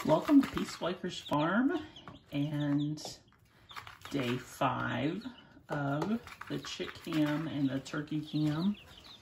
Welcome to Peacewipers Farm and day 5 of the chick cam and the turkey cam.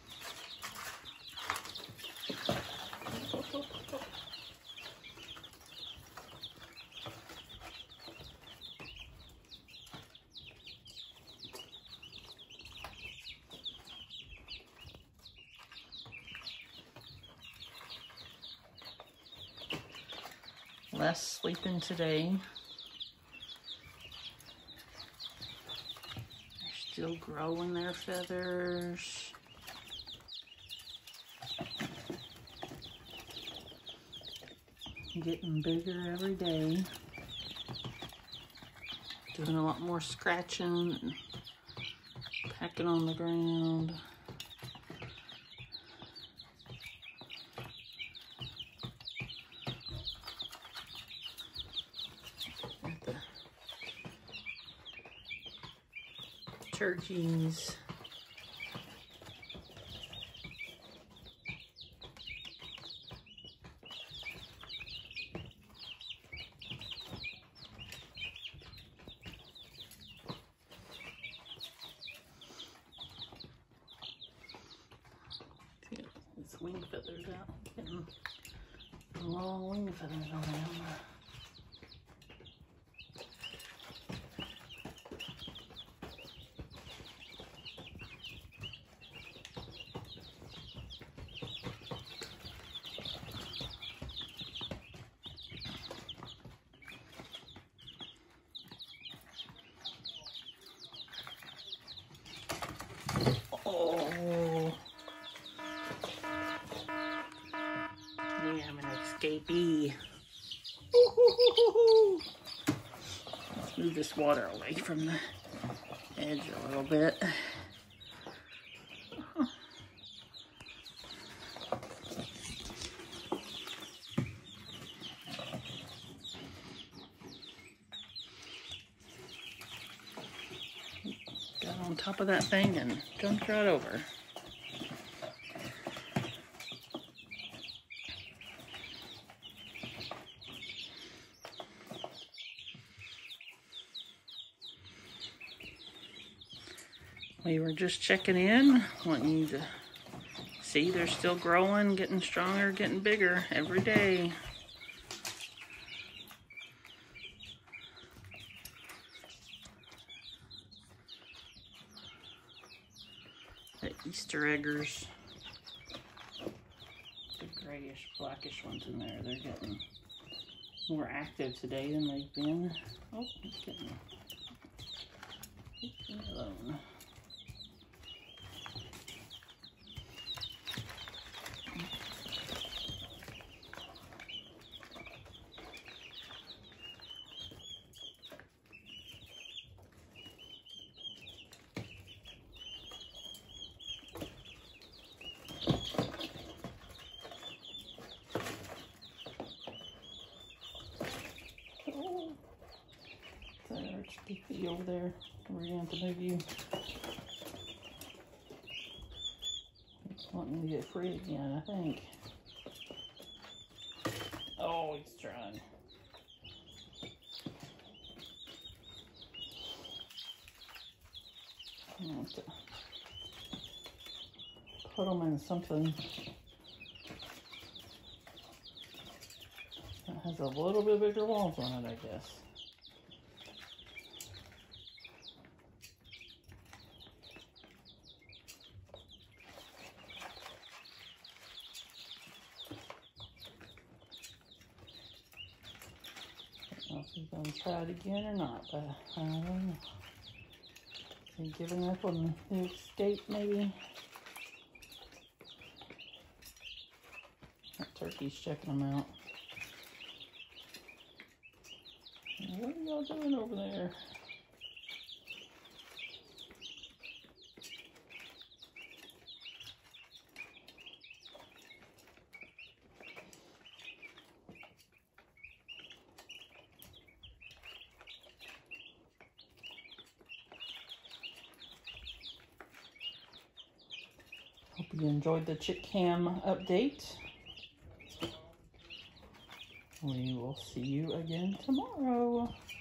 Less sleeping today. They're still growing their feathers. Getting bigger every day. Doing a lot more scratching and pecking on the ground. Turkeys. See its wing feathers out. Getting long wing feathers on them. Oh, yeah, I'm an escapee. Let's move this water away from the edge a little bit. Got on top of that thing and jumped right over. We were just checking in, wanting you to see they're still growing, getting stronger, getting bigger every day. The Easter eggers, the grayish, blackish ones in there, they're getting more active today than they've been. Oh, it's getting leave me alone. Be over there. We're going to move you. He's wanting to get free again, I think. Oh, he's trying. I have to put him in something that has a little bit bigger walls on it, I guess. I don't know if he's going to try it again or not, but I don't know. Is he giving up on the escape, maybe? That turkey's checking him out. What are y'all doing over there? Hope you enjoyed the chick cam update. We will see you again tomorrow.